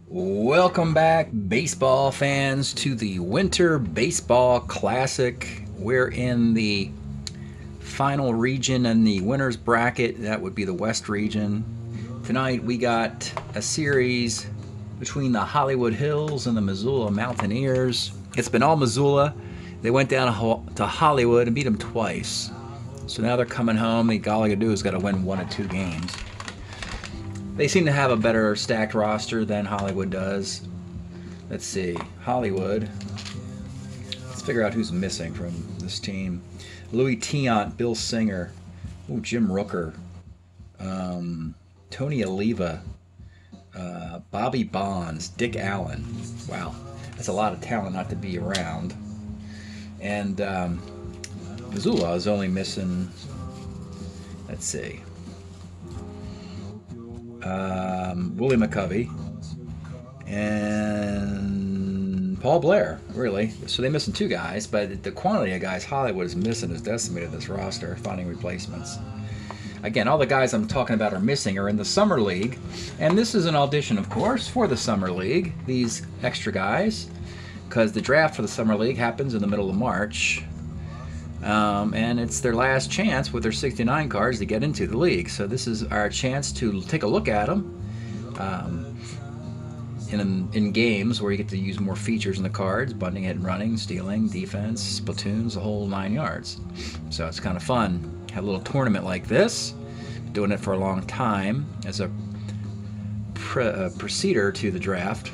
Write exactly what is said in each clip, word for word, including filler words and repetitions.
Welcome back, baseball fans, to the Winter Baseball Classic. We're in the final region in the winner's bracket. That would be the West region. Tonight we got a series between the Hollywood Hills and the Missoula Mountaineers. It's been all Missoula. They went down to Hollywood and beat them twice. So now they're coming home. The all they gotta do is got to win one of two games. They seem to have a better stacked roster than Hollywood does. Let's see. Hollywood. Let's figure out who's missing from this team. Louis Tiant, Bill Singer, ooh, Jim Rooker, um, Tony Oliva, uh, Bobby Bonds, Dick Allen. Wow, that's a lot of talent not to be around. And um, Missoula is only missing, let's see, Um, Willie McCovey and Paul Blair, really. So they're missing two guys, but the quantity of guys Hollywood is missing is decimated this roster, finding replacements. Again, all the guys I'm talking about are missing are in the Summer League, and this is an audition, of course, for the Summer League, these extra guys, because the draft for the Summer League happens in the middle of March. Um, and it's their last chance with their sixty-nine cards to get into the league. So this is our chance to take a look at them um, in, in games where you get to use more features in the cards, bunting, hit and running, stealing, defense, platoons, the whole nine yards. So it's kind of fun. Have a little tournament like this. Been doing it for a long time as a, pre a preceder to the draft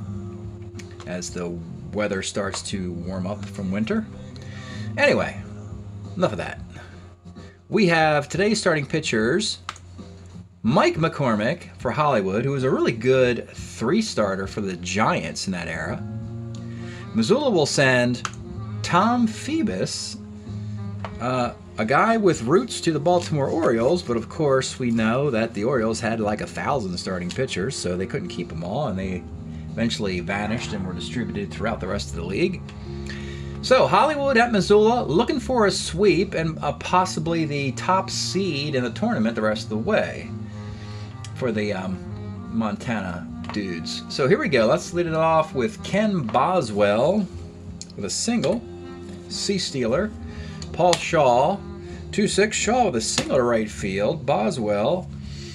as the weather starts to warm up from winter. Anyway, enough of that. We have today's starting pitchers, Mike McCormick for Hollywood, who was a really good three-starter for the Giants in that era. Missoula will send Tom Phoebus, uh, a guy with roots to the Baltimore Orioles, but of course we know that the Orioles had like a thousand starting pitchers, so they couldn't keep them all, and they eventually vanished and were distributed throughout the rest of the league. So, Hollywood at Missoula, looking for a sweep and uh, possibly the top seed in the tournament the rest of the way for the um, Montana dudes. So here we go. Let's lead it off with Ken Boswell with a single. C. Steeler. Paul Shaw. two six. Shaw with a single to right field. Boswell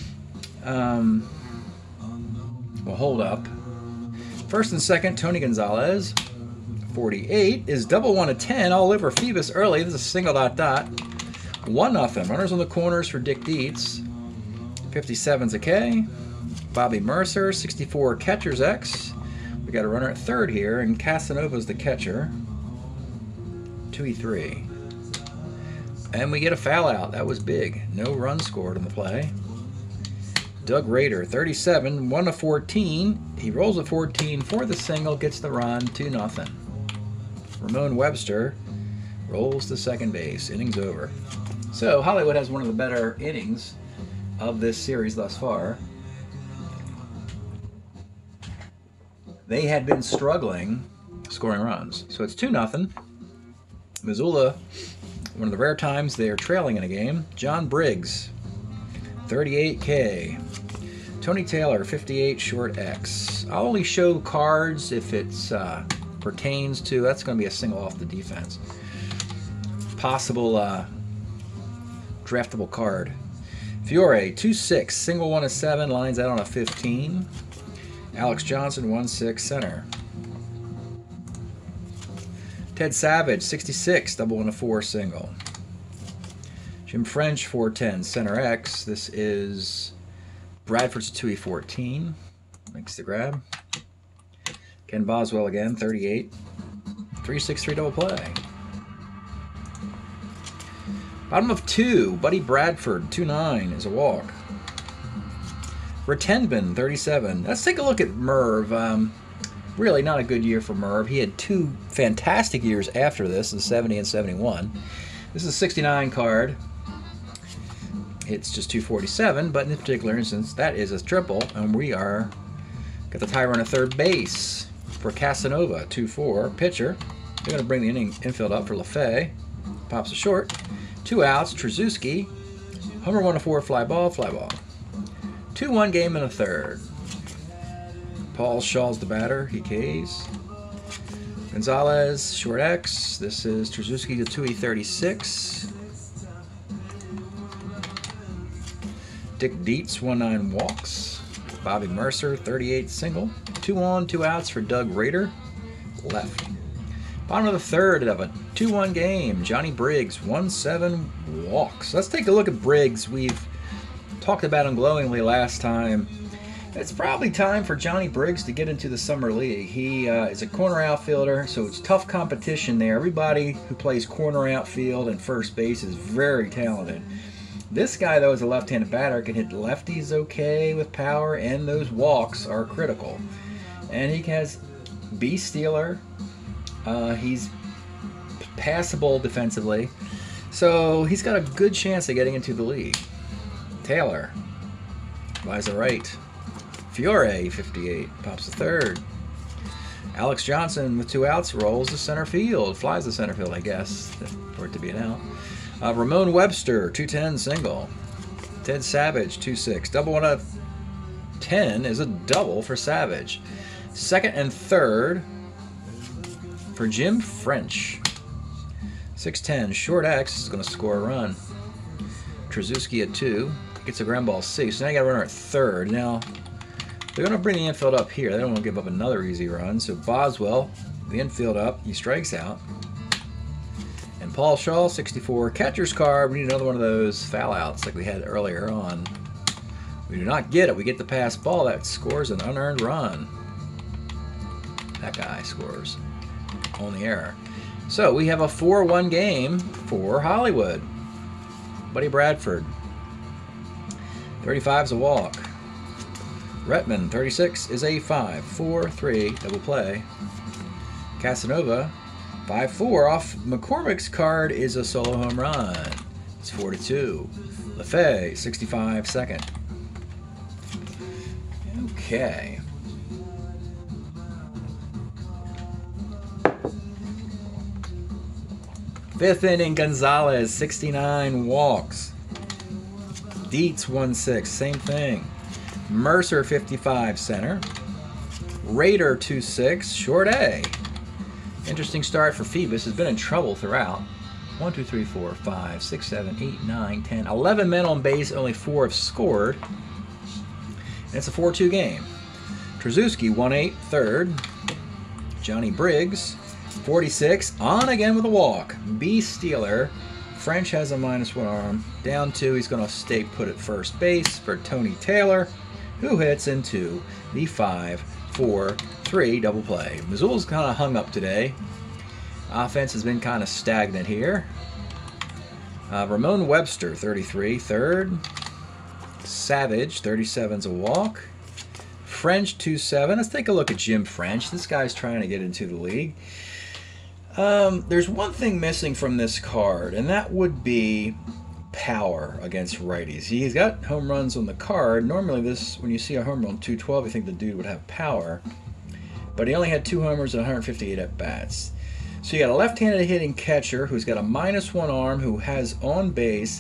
um, will hold up. First and second, Tony Gonzalez. forty-eight is double one to ten all over Phoebus early. This is a single dot dot. one nothing. Runners on the corners for Dick Dietz. fifty-seven's a K. Bobby Mercer, sixty-four catcher's X. We got a runner at third here, and Casanova's the catcher. two E three. And we get a foul out. That was big. No run scored in the play. Doug Rader, thirty-seven, one to fourteen. He rolls a fourteen for the single, gets the run, two nothing. Ramon Webster rolls to second base. Innings over. So Hollywood has one of the better innings of this series thus far. They had been struggling scoring runs. So it's two nothing. Missoula, one of the rare times they are trailing in a game. John Briggs, thirty-eight K. Tony Taylor, fifty-eight short X. I'll only show cards if it's uh, pertains to, that's going to be a single off the defense. Possible uh, draftable card. Fiore, two six, single one to seven, lines out on a fifteen. Alex Johnson, one six, center. Ted Savage, sixty-six, double one to four, single. Jim French, four ten, center X. This is Bradford's two E fourteen. Makes the grab. Ken Boswell again, thirty-eight. three six three double play. Bottom of two, Buddy Bradford, two nine is a walk. Retenbin, thirty-seven. Let's take a look at Merv. Um, really not a good year for Merv. He had two fantastic years after this, in seventy and seventy-one. This is a sixty-nine card. It's just two forty-seven, but in this particular instance, that is a triple, and we are got the tie run at third base for Casanova, two four. Pitcher, they're going to bring the inning infield up for LaFay. Pops a short. Two outs, Trzuski. Homer one to four, fly ball, fly ball. two one game in a third. Paul Shaw's the batter. He Ks. Gonzalez, short X. This is Trzuski to two E thirty-six. Dick Dietz, one nine walks. Bobby Mercer, thirty-eight single. Two on, two outs for Doug Rader. Left. Bottom of the third of a two one game. Johnny Briggs, one seven walks. Let's take a look at Briggs. We've talked about him glowingly last time. It's probably time for Johnny Briggs to get into the Summer League. He uh, is a corner outfielder, so it's tough competition there. Everybody who plays corner outfield and first base is very talented. This guy, though, is a left-handed batter, can hit lefties okay with power, and those walks are critical. And he has B stealer. Uh, he's passable defensively, so he's got a good chance of getting into the league. Taylor flies the right. Fiore, fifty-eight, pops the third. Alex Johnson with two outs rolls to center field, flies to center field, I guess, for it to be an out. Uh, Ramon Webster, two ten single. Ted Savage, two six. Double one of ten is a double for Savage. Second and third for Jim French. six ten, short X is going to score a run. Trzuski at two. Gets a ground ball C. So now you got a runner at third. Now, they're going to bring the infield up here. They don't want to give up another easy run. So Boswell, the infield up. He strikes out. And Paul Shaw, sixty-four. Catcher's card. We need another one of those foul outs like we had earlier on. We do not get it. We get the pass ball. That scores an unearned run. That guy scores on the error. So we have a four one game for Hollywood. Buddy Bradford. thirty-five is a walk. Retman, thirty-six is a five. four three, double play. Casanova, five four. Off McCormick's card is a solo home run. It's four to two. LaFay, sixty-five, second. Okay. Fifth inning, Gonzalez, sixty-nine walks. Dietz, one six, same thing. Mercer, fifty-five, center. Rader, two six, short A. Interesting start for Phoebus. Has been in trouble throughout. one, two, three, four, five, six, seven, eight, nine, ten. eleven men on base, only four have scored. And it's a four two game. Trzuski, one eight, third. Johnny Briggs, forty-six, on again with a walk. B stealer. French has a minus one arm. Down two, he's going to stay put at first base for Tony Taylor, who hits into the five four three double play. Missoula's kind of hung up today. Offense has been kind of stagnant here. Uh, Ramon Webster, thirty-three, third. Savage, thirty-seven's a walk. French, two seven. Let's take a look at Jim French. This guy's trying to get into the league. Um, there's one thing missing from this card, and that would be power against righties. He's got home runs on the card. Normally, this when you see a home run two twelve, you think the dude would have power, but he only had two homers and one hundred fifty-eight at bats. So you got a left-handed hitting catcher who's got a minus one arm, who has on base,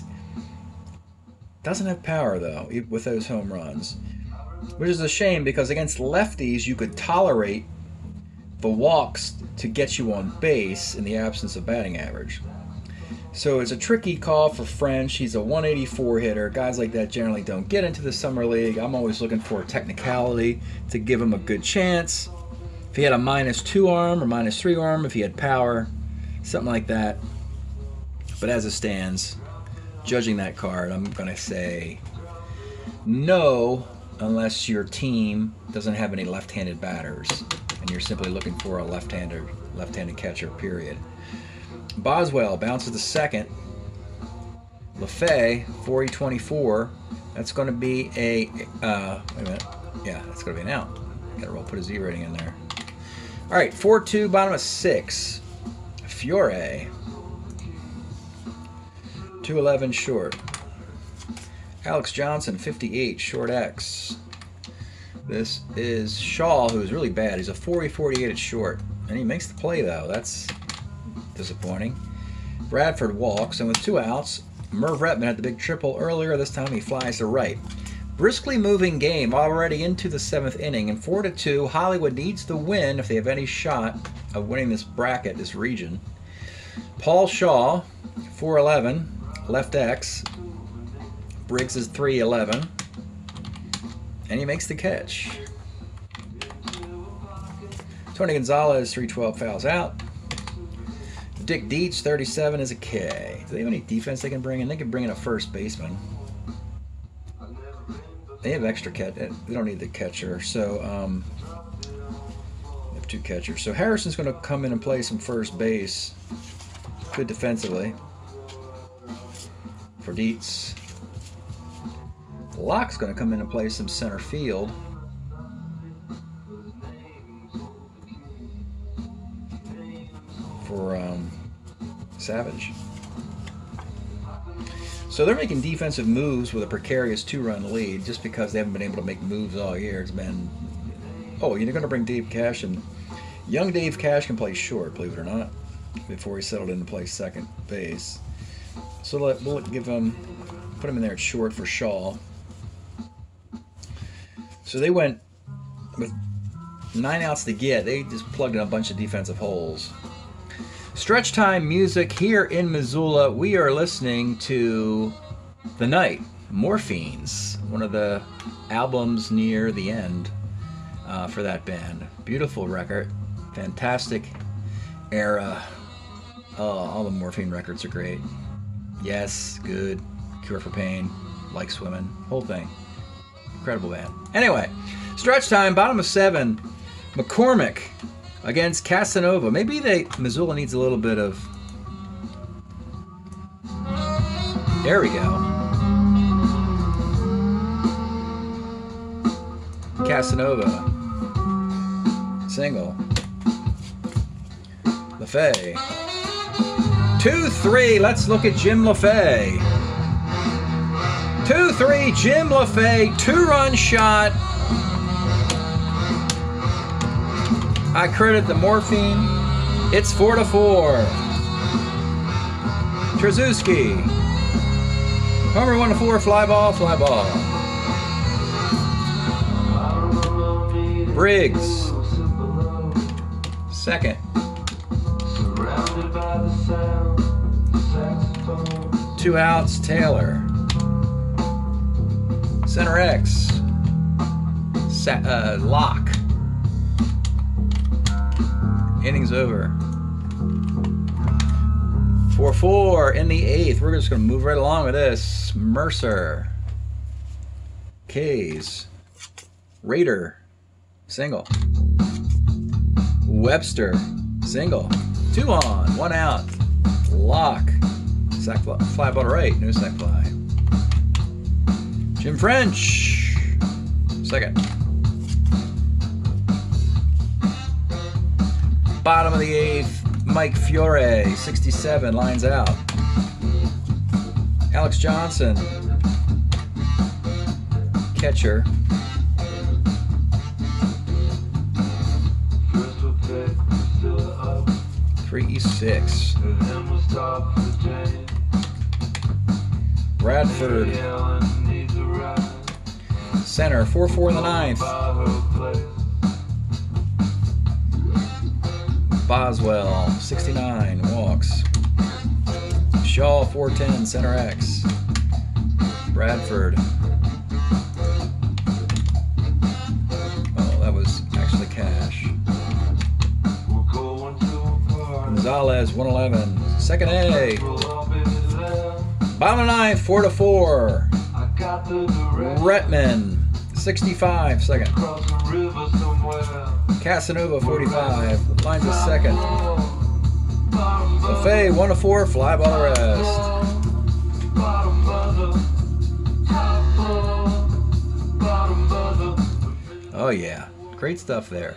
doesn't have power though with those home runs, which is a shame because against lefties you could tolerate the walks to get you on base in the absence of batting average. So it's a tricky call for French. He's a one eighty-four hitter. Guys like that generally don't get into the summer league. I'm always looking for a technicality to give him a good chance. If he had a minus two arm or minus three arm, if he had power, something like that. But as it stands, judging that card, I'm going to say no, unless your team doesn't have any left-handed batters and you're simply looking for a left-handed left-handed catcher, period. Boswell bounces to second. LaFay, four E twenty-four. That's going to be a, uh, wait a minute. Yeah, that's going to be an out. Got to roll, put a Z rating in there. All right, four two, bottom of six. Fiore. two eleven short. Alex Johnson, fifty-eight, short X. This is Shaw, who's really bad. He's a four E forty-eight at short. And he makes the play, though. That's disappointing. Bradford walks, and with two outs, Merv Retman had the big triple earlier. This time he flies to right. Briskly moving game already into the seventh inning. And four to two, Hollywood needs the win if they have any shot of winning this bracket, this region. Paul Shaw, four eleven, left X. Briggs is three eleven. And he makes the catch. Tony Gonzalez, three twelve, fouls out. Dick Dietz, thirty-seven, is a K. Do they have any defense they can bring in? They can bring in a first baseman. They have extra catch. They don't need the catcher. So, um, they have two catchers. So Harrison's going to come in and play some first base. Good defensively. For Dietz. Locke's going to come in and play some center field. For um, Savage. So they're making defensive moves with a precarious two-run lead just because they haven't been able to make moves all year. It's been, oh, you're going to bring Dave Cash, and young Dave Cash can play short, believe it or not, before he settled in to play second base. So let, we'll give him, put him in there at short for Shaw. So they went with nine outs to get. They just plugged in a bunch of defensive holes. Stretch time music here in Missoula. We are listening to The Night, Morphines, one of the albums near the end uh, for that band. Beautiful record, fantastic era. Oh, all the Morphine records are great. Yes, good, Cure for Pain, Like Swimming, whole thing. Incredible band. Anyway, stretch time, bottom of seven. McCormick against Casanova. Maybe they Missoula needs a little bit of. There we go. Casanova. Single. LaFay. two three. Let's look at Jim LaFay. two three. Jim LaFay. Two-run shot. I credit the morphine. It's four to four. Trzeski. Homer one to four. Fly ball. Fly ball. Briggs. Second. Two outs. Taylor. Center X. Sa uh, Lock. Innings over. four four in the eighth. We're just going to move right along with this. Mercer. K's. Raider. Single. Webster. Single. Two on. One out. Lock. Sack fly, fly ball to right. No sack fly. Jim French. Second. Bottom of the eighth, Mike Fiore, sixty-seven, lines out. Alex Johnson, catcher. three six. Bradford, center, four four in the ninth. Boswell, sixty-nine, walks. Shaw, four ten, center X. Bradford. Oh, that was actually Cash. Gonzalez, one eleven, second A. Bottom of ninth, four to four. Retman, sixty-five, second. Casanova, forty-five, lines a second. LaFay, one to four, fly ball to rest. Oh yeah, great stuff there.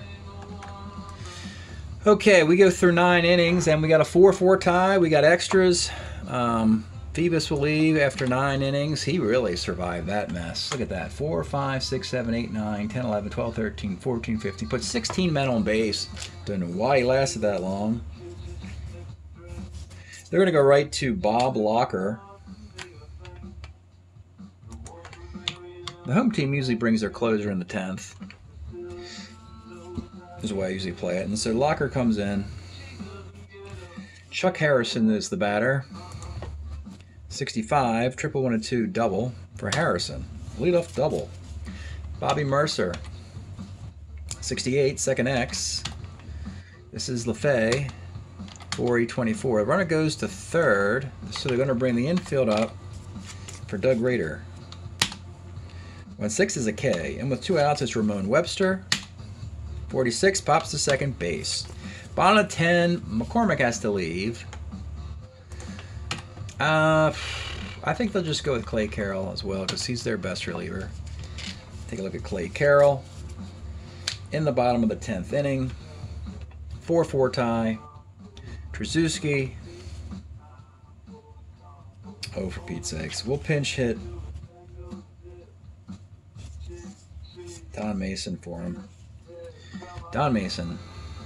Okay, we go through nine innings and we got a four four tie. We got extras. Um, Phoebus will leave after nine innings. He really survived that mess. Look at that. four, five, six, seven, eight, nine, ten, eleven, twelve, thirteen, fourteen, fifteen. Put sixteen men on base. Don't know why he lasted that long. They're going to go right to Bob Locker. The home team usually brings their closer in the tenth. Is the way I usually play it. And so Locker comes in. Chuck Harrison is the batter. sixty-five, triple one and two double for Harrison. Leadoff double. Bobby Mercer. sixty-eight, second X. This is LaFay. four E twenty-four. The runner goes to third, so they're going to bring the infield up for Doug Rader. One six is a K, and with two outs, it's Ramon Webster. forty-six pops to second base. Bottom of ten, McCormick has to leave. Uh, I think they'll just go with Clay Carroll as well because he's their best reliever. Take a look at Clay Carroll. In the bottom of the tenth inning, four four tie. Trzuski. Oh, for Pete's sakes. We'll pinch hit Don Mason for him. Don Mason.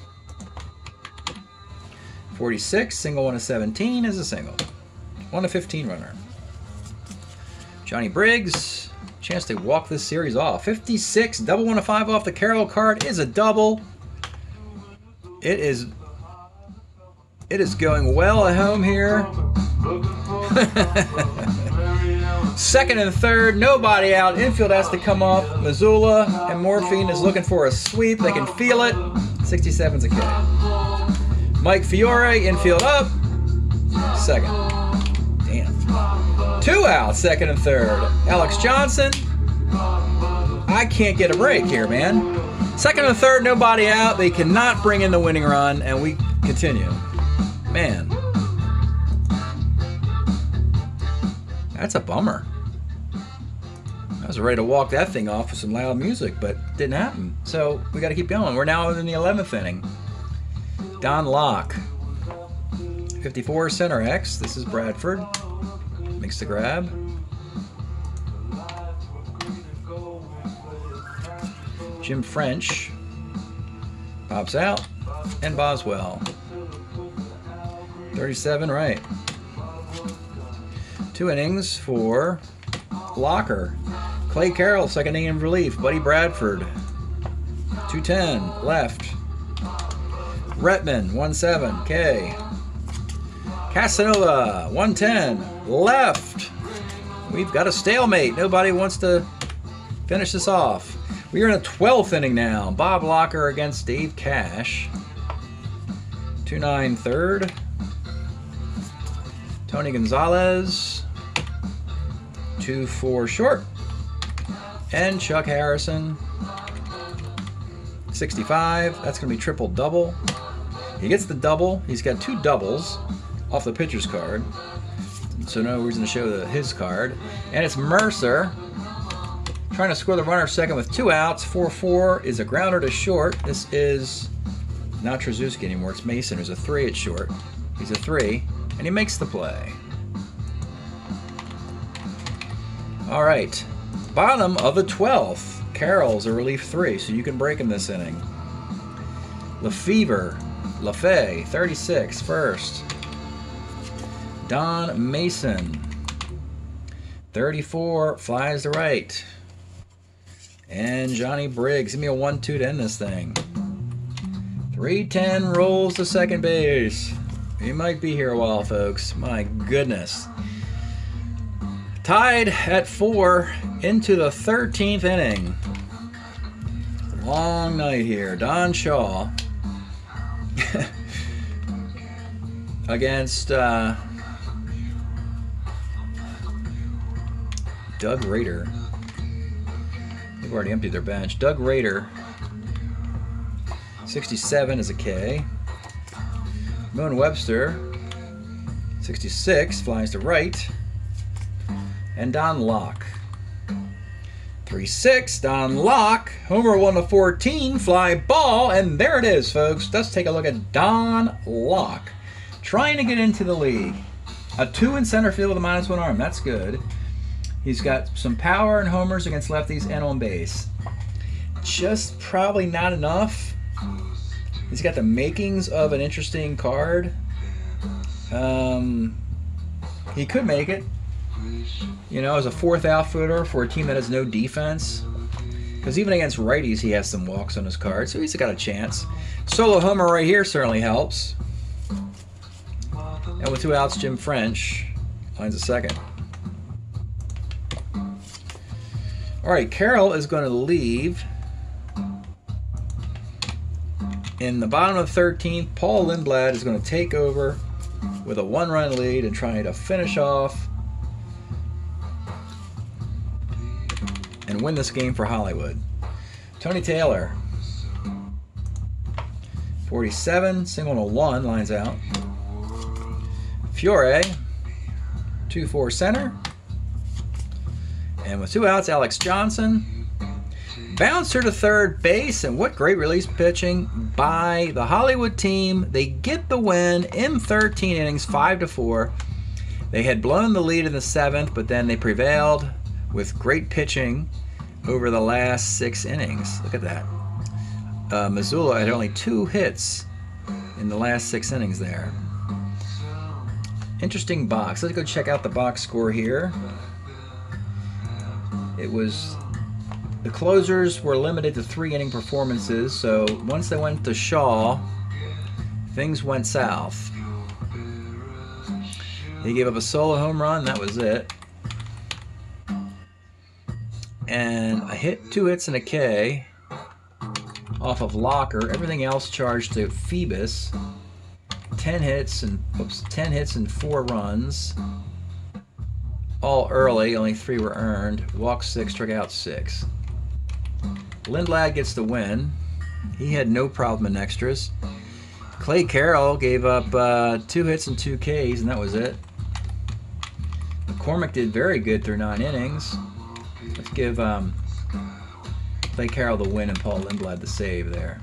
forty-six, single one of seventeen is a single. one of fifteen runner. Johnny Briggs, chance to walk this series off. fifty-six, double one of five off the Carroll card is a double. It is it is going well at home here. Second and third, nobody out. Infield has to come up. Missoula and Morphine is looking for a sweep. They can feel it. sixty-seven's a K. Mike Fiore, infield up. Second. Damn. Two out, second and third. Alex Johnson. I can't get a break here, man. Second and third, nobody out. They cannot bring in the winning run, and we continue. Man. That's a bummer. I was ready to walk that thing off with some loud music, but didn't happen. So we got to keep going. We're now in the eleventh inning. Don Locke. fifty-four, center X. This is Bradford. Makes the grab. Jim French pops out. And Boswell. thirty-seven, right. Two innings for Locker. Clay Carroll, second inning of relief. Buddy Bradford. two ten, left. Retman, one seven, K. Casanova, one ten, left. We've got a stalemate. Nobody wants to finish this off. We are in the twelfth inning now. Bob Locker against Dave Cash. two nine, third. Tony Gonzalez. two four, short. And Chuck Harrison. sixty-five. That's going to be triple double. He gets the double. He's got two doubles off the pitcher's card. So no reason to show the, his card. And it's Mercer trying to score the runner second with two outs. four four is a grounder to short. This is not Trzuski anymore. It's Mason who's a three at short. He's a three. And he makes the play. All right. Bottom of the twelfth. Carroll's a relief three, so you can break in this inning. Lefevre. LaFay, thirty-six, first. Don Mason, thirty-four, flies to right. And Johnny Briggs, give me a one two to end this thing. three ten rolls to second base. He might be here a while, folks. My goodness. Tied at four into the thirteenth inning. Long night here. Don Shaw against uh, Doug Rader. They've already emptied their bench. Doug Rader, sixty-seven is a K. Moon Webster, sixty-six, flies to right. And Don Locke, three six, Don Locke, homer one to fourteen, fly ball, and there it is, folks. Let's take a look at Don Locke. Trying to get into the league. A two in center field with a minus one arm, that's good. He's got some power and homers against lefties and on base. Just probably not enough. He's got the makings of an interesting card. Um, he could make it. You know, as a fourth outfielder for a team that has no defense. Because even against righties, he has some walks on his card, so he's got a chance. Solo homer right here certainly helps. And with two outs, Jim French lines a second. All right, Carroll is going to leave. In the bottom of the thirteenth, Paul Lindblad is going to take over with a one-run lead and trying to finish off and win this game for Hollywood. Tony Taylor, forty-seven, single to one, lines out. Fiore, two four center. And with two outs, Alex Johnson. Bouncer to third base, and what great release pitching by the Hollywood team. They get the win in thirteen innings, five to four. They had blown the lead in the seventh, but then they prevailed with great pitching over the last six innings. Look at that. Uh, Missoula had only two hits in the last six innings there. Interesting box. Let's go check out the box score here. It was, the closers were limited to three inning performances, so once they went to Shaw, things went south. He gave up a solo home run, that was it. And a hit, two hits and a K off of Locker. Everything else charged to Phoebus. Ten hits and oops, ten hits and four runs. All early, only three were earned. Walk six, struck out six. Lindblad gets the win. He had no problem in extras. Clay Carroll gave up uh, two hits and two Ks, and that was it. McCormick did very good through nine innings. Let's give um, Clay Carroll the win and Paul Lindblad the save there.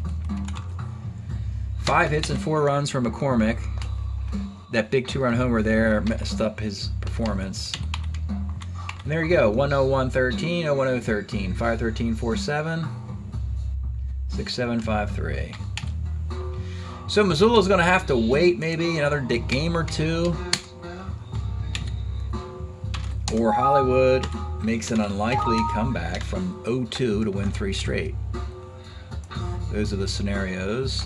Five hits and four runs from McCormick. That big two-run homer there messed up his performance. And there you go, one oh one thirteen, oh one oh thirteen, five thirteen forty-seven, six seven five three. So Missoula's going to have to wait maybe another game or two, or Hollywood makes an unlikely comeback from oh two to win three straight. Those are the scenarios.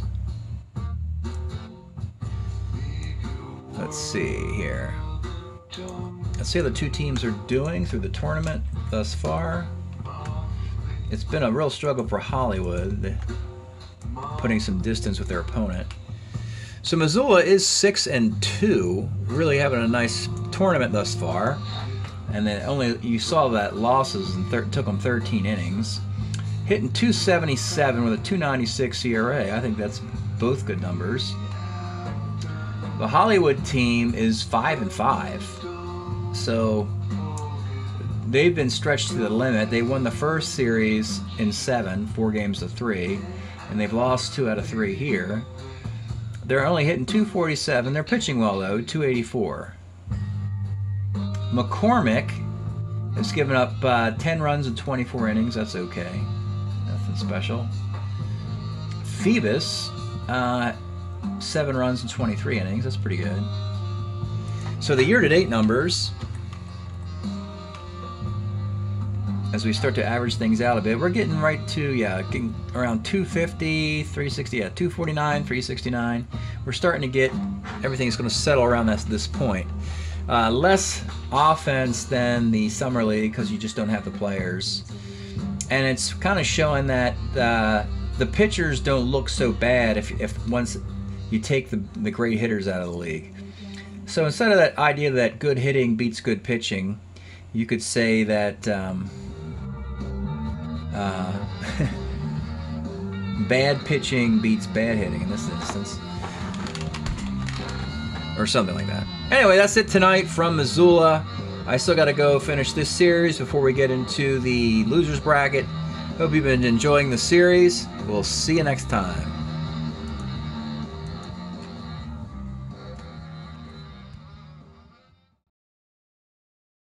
Let's see here. Let's see how the two teams are doing through the tournament thus far. It's been a real struggle for Hollywood, putting some distance with their opponent. So Missoula is six and two, really having a nice tournament thus far. And then only you saw that losses and took them thirteen innings, hitting two seventy-seven with a two ninety-six E R A. I think that's both good numbers. The Hollywood team is five and five, so they've been stretched to the limit. They won the first series in seven, four games to three, and they've lost two out of three here. They're only hitting two forty-seven. They're pitching well though, two eighty-four. McCormick has given up uh, ten runs in twenty-four innings. That's okay, nothing special. Phoebus. Uh, Seven runs in twenty-three innings. That's pretty good. So the year-to-date numbers, as we start to average things out a bit, we're getting right to, yeah, getting around two fifty, three sixty, yeah, two forty-nine, three sixty-nine. We're starting to get, everything's going to settle around this, this point. Uh, less offense than the Summer League because you just don't have the players. And it's kind of showing that uh, the pitchers don't look so bad if, if once you take the, the great hitters out of the league. So instead of that idea that good hitting beats good pitching, you could say that um, uh, bad pitching beats bad hitting in this instance. Or something like that. Anyway, that's it tonight from Missoula. I still got to go finish this series before we get into the losers bracket. Hope you've been enjoying the series. We'll see you next time.